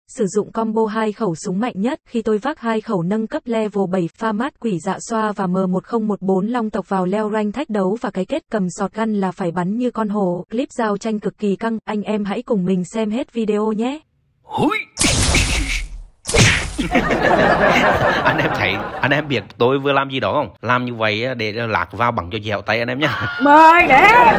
Sử dụng combo 2 khẩu súng mạnh nhất khi tôi vác 2 khẩu nâng cấp level 7 pha mát quỷ dạ xoa và M1014 long tộc vào leo rank thách đấu và cái kết cầm shotgun là phải bắn như con hổ. Clip giao tranh cực kỳ căng, anh em hãy cùng mình xem hết video nhé. Anh em thấy, anh em biết tôi vừa làm gì đó không? Làm như vậy để lạc vào bằng cho dẻo tay anh em nhá. Mời để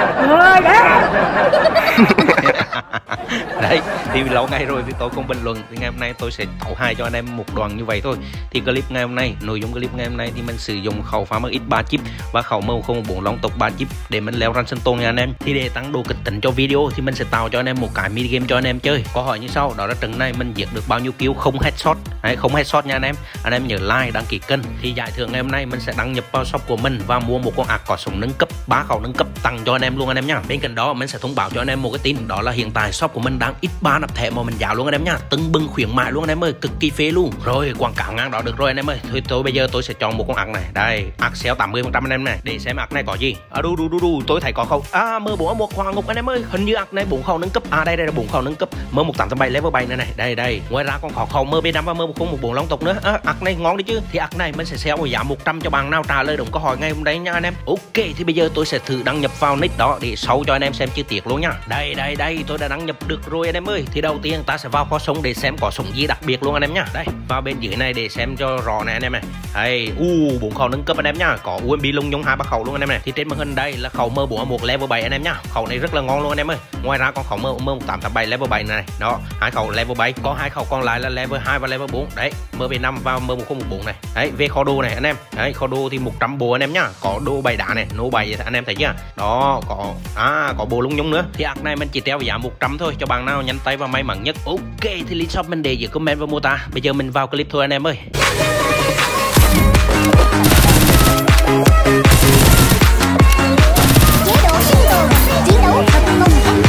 Đấy, thì lâu ngày rồi thì tôi không bình luận. Thì ngày hôm nay tôi sẽ thấu hài cho anh em một đoạn như vậy thôi. Thì clip ngày hôm nay, nội dung clip ngày hôm nay thì mình sử dụng khẩu Farmer X 3 chip và khẩu M1014 long tộc 3 chip để mình leo rank sinh tồn nha anh em. Thì để tăng độ kịch tính cho video thì mình sẽ tạo cho anh em một cái mini game cho anh em chơi. Câu hỏi như sau, đó là trận này mình giết được bao nhiêu kill không headshot. Đấy, không headshot nha anh em. Anh em nhớ like, đăng ký kênh. Thì giải thưởng ngày hôm nay mình sẽ đăng nhập vào shop của mình và mua một con ạc có súng nâng cấp, 3 khẩu nâng cấp tặng cho anh em luôn anh em nhá. Bên cạnh đó mình sẽ thông báo cho anh em một cái tin, đó là hiện tại shop của mình đang X3 nạp thẻ mà mình giá luôn anh em nhá, tưng bừng khuyến mại luôn anh em ơi, cực kỳ phê luôn. Rồi quảng cáo ngang đó được rồi anh em ơi. Thôi bây giờ tôi sẽ chọn một con ạc này, đây ạc sale 80% anh em này, để xem ạc này có gì. Tôi thấy có khẩu M4A1 Hoàng Ngục anh em ơi, hình như ạc này 4 khẩu nâng cấp. Đây là 4 khẩu nâng cấp M1887 level 7 này này, đây. Ngoài ra còn có khẩu MB5 và M1014 long tộc nữa. Ạc này ngon đấy chứ. Thì ạc này mình sẽ sale một giá 100 cho bạn nào trả lời đúng câu hỏi ngày hôm đấy nha anh em. Ok, thì bây giờ tôi sẽ thử đăng nhập vào nick đó để show cho anh em xem chi tiết luôn nha. Đây tôi đã đăng nhập được rồi anh em ơi. Thì đầu tiên ta sẽ vào kho súng để xem có súng gì đặc biệt luôn anh em nhá. Đây, vào bên dưới này để xem cho rõ này anh em này. Đây, 4 khẩu nâng cấp anh em nhá, có UMP lung nhung 2-3 khẩu luôn anh em này. Thì trên màn hình đây là khẩu M4A1 level 7 anh em nhá. Khẩu này rất là ngon luôn anh em ơi. Ngoài ra còn khẩu M1887 level 7 này. Đó, 2 khẩu level 7, có 2 khẩu còn lại là level 2 và level 4. Đấy, MB5 và M1014 này. Đấy, về kho đồ này anh em. Đấy, kho đồ thì 100 bộ anh em nhá. Có đồ 7 đá này, nô 7 anh em thấy chưa? Đó, có bộ lung nhung nữa. Thì ạc này mình chỉ treo giá 100 thôi cho bạn nào nhanh tay và may mắn nhất. Ok, thì link shop mình để dưới comment và mô tả. Bây giờ mình vào clip thôi anh em ơi. Chế độ sinh tồn, chiến đấu thật công tâm.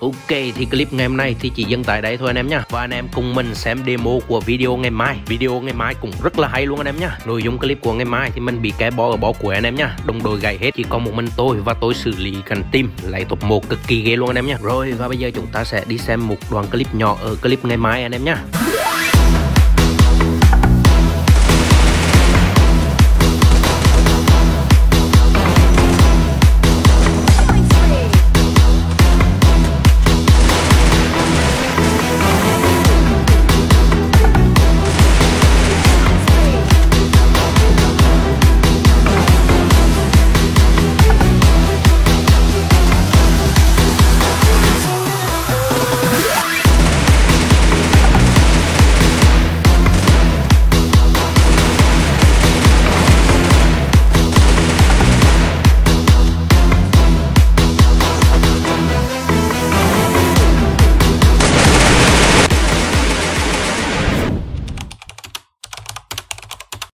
Ok, thì clip ngày hôm nay thì chỉ dừng tại đây thôi anh em nhá. Và anh em cùng mình xem demo của video ngày mai. Video ngày mai cũng rất là hay luôn anh em nhá. Nội dung clip của ngày mai thì mình bị cái bo ở bó cuối anh em nhá. Đồng đội gãy hết, chỉ còn một mình tôi và tôi xử lý cần team lấy top 1 cực kỳ ghê luôn anh em nhá. Rồi và bây giờ chúng ta sẽ đi xem một đoạn clip nhỏ ở clip ngày mai anh em nhá.